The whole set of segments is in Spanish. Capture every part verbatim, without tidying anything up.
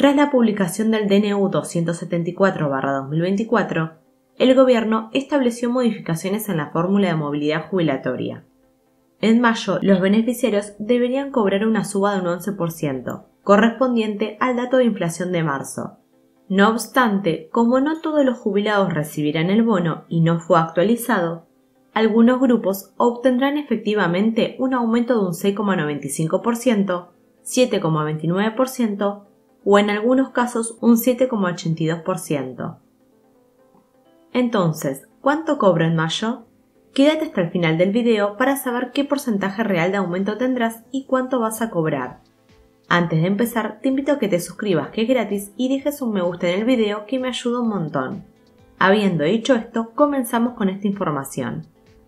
Tras la publicación del D N U doscientos setenta y cuatro barra dos mil veinticuatro, el gobierno estableció modificaciones en la fórmula de movilidad jubilatoria. En mayo, los beneficiarios deberían cobrar una suba de un once por ciento, correspondiente al dato de inflación de marzo. No obstante, como no todos los jubilados recibirán el bono y no fue actualizado, algunos grupos obtendrán efectivamente un aumento de un seis coma noventa y cinco por ciento, siete coma veintinueve por ciento o en algunos casos un siete coma ochenta y dos por ciento. Entonces, ¿cuánto cobro en mayo? Quédate hasta el final del video para saber qué porcentaje real de aumento tendrás y cuánto vas a cobrar. Antes de empezar, te invito a que te suscribas, que es gratis, y dejes un me gusta en el video que me ayuda un montón. Habiendo dicho esto, comenzamos con esta información.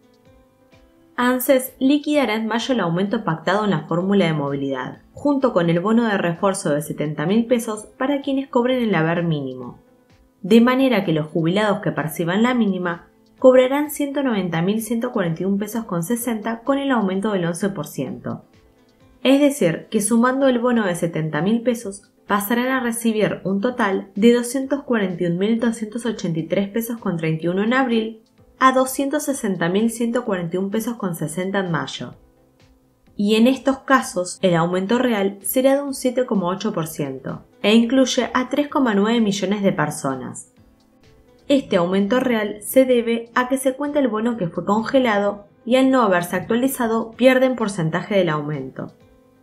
ANSES liquidará en mayo el aumento pactado en la fórmula de movilidad, junto con el bono de refuerzo de setenta mil pesos para quienes cobren el haber mínimo. De manera que los jubilados que perciban la mínima cobrarán ciento noventa mil ciento cuarenta y un pesos con sesenta con el aumento del once por ciento. Es decir, que sumando el bono de setenta mil pesos pasarán a recibir un total de doscientos cuarenta y un mil doscientos ochenta y tres pesos con treinta y uno en abril a doscientos sesenta mil ciento cuarenta y un pesos con sesenta en mayo. Y en estos casos el aumento real será de un siete coma ocho por ciento e incluye a tres coma nueve millones de personas. Este aumento real se debe a que se cuenta el bono que fue congelado y al no haberse actualizado pierden porcentaje del aumento.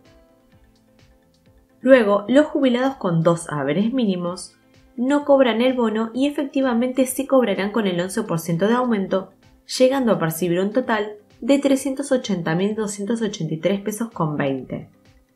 Luego, los jubilados con dos haberes mínimos no cobran el bono y efectivamente sí cobrarán con el once por ciento de aumento, llegando a percibir un total de trescientos ochenta mil doscientos ochenta y tres pesos con veinte.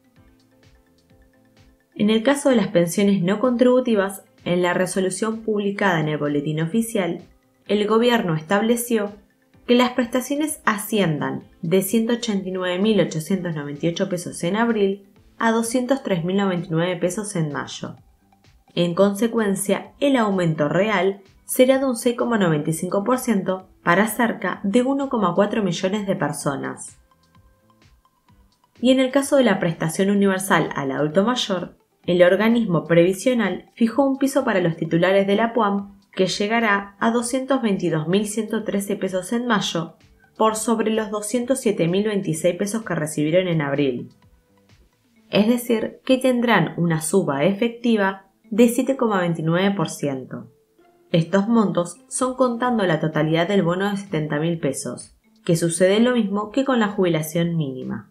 En el caso de las pensiones no contributivas, en la resolución publicada en el Boletín Oficial, el Gobierno estableció que las prestaciones asciendan de ciento ochenta y nueve mil ochocientos noventa y ocho pesos en abril a doscientos tres mil noventa y nueve pesos en mayo. En consecuencia, el aumento real será de un seis coma noventa y cinco por ciento para cerca de uno coma cuatro millones de personas. Y en el caso de la prestación universal al adulto mayor, el organismo previsional fijó un piso para los titulares de la P U A M que llegará a doscientos veintidós mil ciento trece pesos en mayo, por sobre los doscientos siete mil veintiséis pesos que recibieron en abril. Es decir, que tendrán una suba efectiva de siete coma veintinueve por ciento. Estos montos son contando la totalidad del bono de setenta mil pesos, que sucede lo mismo que con la jubilación mínima.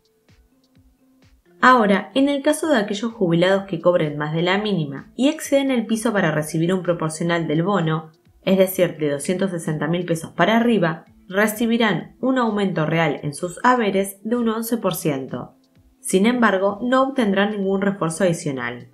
Ahora, en el caso de aquellos jubilados que cobren más de la mínima y exceden el piso para recibir un proporcional del bono, es decir, de doscientos sesenta mil pesos para arriba, recibirán un aumento real en sus haberes de un once por ciento. Sin embargo, no obtendrán ningún refuerzo adicional.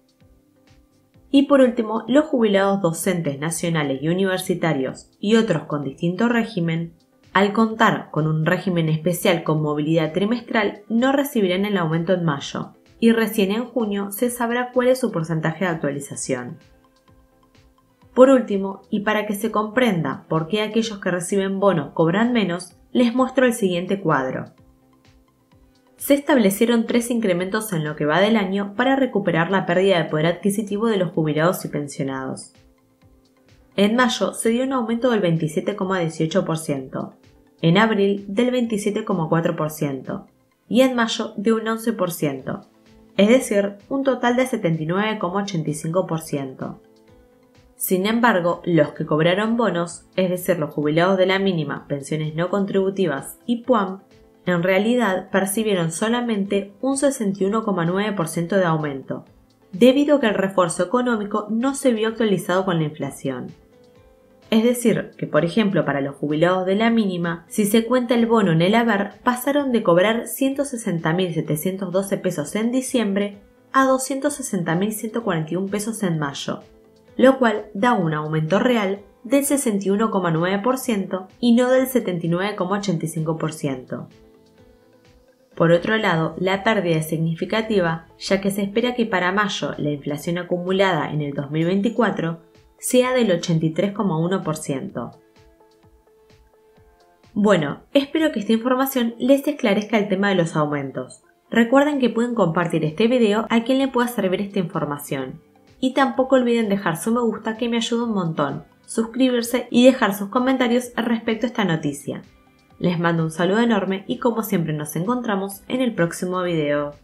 Y por último, los jubilados docentes nacionales y universitarios y otros con distinto régimen, al contar con un régimen especial con movilidad trimestral, no recibirán el aumento en mayo, y recién en junio se sabrá cuál es su porcentaje de actualización. Por último, y para que se comprenda por qué aquellos que reciben bonos cobran menos, les muestro el siguiente cuadro. Se establecieron tres incrementos en lo que va del año para recuperar la pérdida de poder adquisitivo de los jubilados y pensionados. En mayo se dio un aumento del veintisiete coma dieciocho por ciento, en abril del veintisiete coma cuatro por ciento y en mayo de un once por ciento, es decir, un total de setenta y nueve coma ochenta y cinco por ciento. Sin embargo, los que cobraron bonos, es decir, los jubilados de la mínima, pensiones no contributivas y P U A M, en realidad percibieron solamente un sesenta y uno coma nueve por ciento de aumento, debido a que el refuerzo económico no se vio actualizado con la inflación. Es decir, que por ejemplo para los jubilados de la mínima, si se cuenta el bono en el haber, pasaron de cobrar ciento sesenta mil setecientos doce pesos en diciembre a doscientos sesenta mil ciento cuarenta y un pesos en mayo, lo cual da un aumento real del sesenta y uno coma nueve por ciento y no del setenta y nueve coma ochenta y cinco por ciento. Por otro lado, la pérdida es significativa, ya que se espera que para mayo la inflación acumulada en el dos mil veinticuatro sea del ochenta y tres coma uno por ciento. Bueno, espero que esta información les esclarezca el tema de los aumentos. Recuerden que pueden compartir este video a quien le pueda servir esta información. Y tampoco olviden dejar su me gusta, que me ayuda un montón, suscribirse y dejar sus comentarios respecto a esta noticia. Les mando un saludo enorme y como siempre nos encontramos en el próximo video.